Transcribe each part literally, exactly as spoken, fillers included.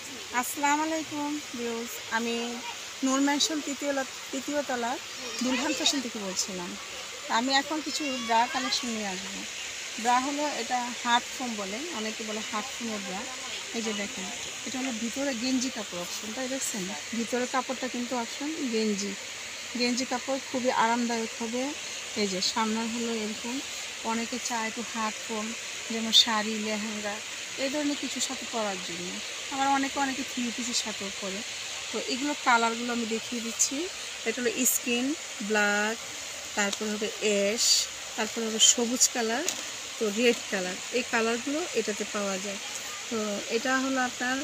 আসসালামু আলাইকুম ভিউজ। আমি নূর ম্যানশন তৃতীয় তৃতীয় তলার দুলহান ফ্যাশন থেকে বলছিলাম। আমি এখন কিছু ব্রা কালেকশন নিয়ে আসবো। ব্রা হলো এটা হার্ট ফোম বলে, অনেকে বলে হার্ট ফোমের ব্রা। এই যে দেখেন, এটা হলো ভিতরে গেঞ্জি কাপড় অপশন, তাই দেখছেন ভিতরে কাপড়টা কিন্তু অপশন গেঞ্জি গেঞ্জি কাপড়, খুবই আরামদায়ক হবে। এই যে সামনের হলো এরকম, অনেকে চায় একটু হার্ট ফোম, যেমন শাড়ি লেহেঙ্গা এই ধরনের কিছুর সাথে পরার জন্য। আবার অনেকে অনেকে থ্রি পিসের সাথেও পরে। তো এগুলো কালারগুলো আমি দেখিয়ে দিচ্ছি। এটা হলো স্কিন ব্ল্যাক, তারপর হবে অ্যাশ, তারপর হবে সবুজ কালার, তো রেড কালার। এই কালারগুলো এটাতে পাওয়া যায়। তো এটা হলো আপনার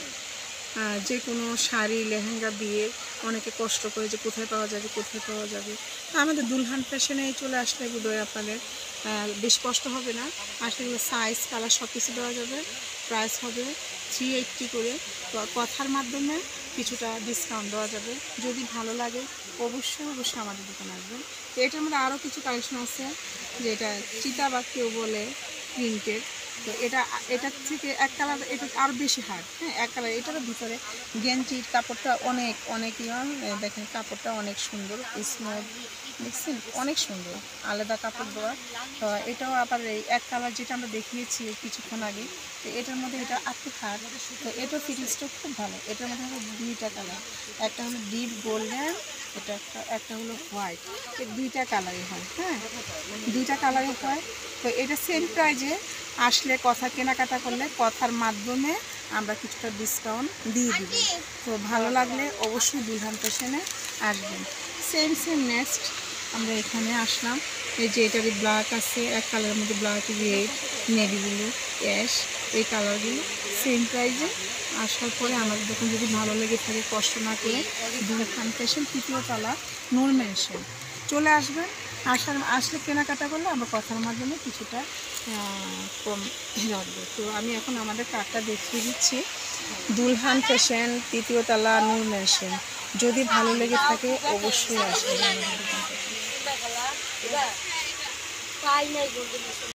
যে কোনো শাড়ি লেহেঙ্গা বিয়ে অনেকে কষ্ট করে যে কোথায় পাওয়া যাবে কোথায় পাওয়া যাবে তো আমাদের দুলহান ফ্যাশনে চলে আসলে বোধহয় আপনাদের বেশ কষ্ট হবে না। আসলে এগুলো সাইজ কালার সব কিছু দেওয়া যাবে। প্রাইস হবে থ্রি এইট্টি করে। তো কথার মাধ্যমে কিছুটা ডিসকাউন্ট দেওয়া যাবে। যদি ভালো লাগে অবশ্যই অবশ্যই আমাদের দোকানে আসবেন। তো এটার মধ্যে আরও কিছু কালেকশন আছে, যে এটা চিতা বা কেউ বলে প্রিন্টেড। তো এটা এটার থেকে এক কালার এটা আরও বেশি হার্ড। হ্যাঁ, এক কালার এটারও ভিতরে গেঞ্জির কাপড়টা অনেক অনেক ইয়ন। দেখেন কাপড়টা অনেক সুন্দর, স্মুথ, দেখছেন অনেক সুন্দর, আলাদা কাপড় দেওয়া। তো এটাও আবার এই এক কালার যেটা আমরা দেখিয়েছি কিছুক্ষণ আগে, তো এটার মধ্যে এটা আটটি হার্ড। তো এটার ফিটিংসটা খুব ভালো। এটার মধ্যে হলো দুইটা কালার, একটা হলো ডিপ গোল্ডেন, এটা একটা একটা হলো হোয়াইট। এই দুইটা কালারই হয়। হ্যাঁ, দুইটা কালারই হয়। তো এটা সেম প্রাইজে আসলে কথা কেনাকাটা করলে কথার মাধ্যমে আমরা কিছুটা ডিসকাউন্ট দিয়ে দিব। তো ভালো লাগলে অবশ্যই দুলহান ফ্যাশনে আসবেন। সেম সেম নেক্সট আমরা এখানে আসলাম। এই যে এটারই ব্ল্যাক আছে, এক কালারের মধ্যে black, red, navy blue, ash, এই কালারগুলো সেম প্রাইজে। আসার পরে আমাদের দোকান যদি ভালো লেগে থাকে কষ্ট না করে দুলহান ফ্যাশন তৃতীয় তলা নূর ম্যানশন চলে আসবেন। আসার আসলে কেনাকাটা করলে আমরা কথার মাধ্যমে কিছুটা কম রাখবো। তো আমি এখন আমাদের কার্ডটা দেখিয়ে দিচ্ছি। দুলহান ফ্যাশন তৃতীয় তলা নূর ম্যানশন, যদি ভালো লেগে থাকে অবশ্যই আসবেন আমাদের দোকান থেকে।